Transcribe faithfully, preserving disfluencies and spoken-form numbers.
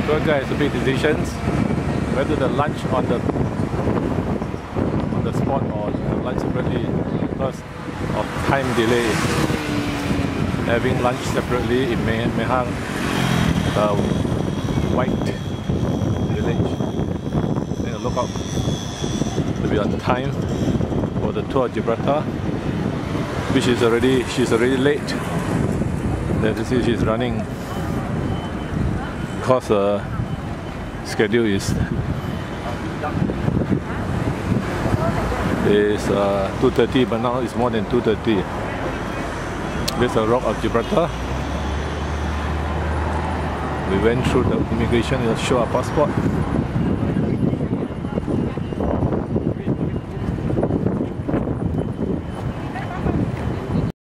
Tour guide has to make decisions whether the lunch on the on the spot or lunch separately because of time delay. Having lunch separately in may, may have the white village. Then look out to be on time for the tour of Gibraltar, which is already she's already late. Then you see she's running because the uh, schedule is is uh, two thirty, but now it's more than two thirty. This is the Rock of Gibraltar. We went through the immigration to show our passport.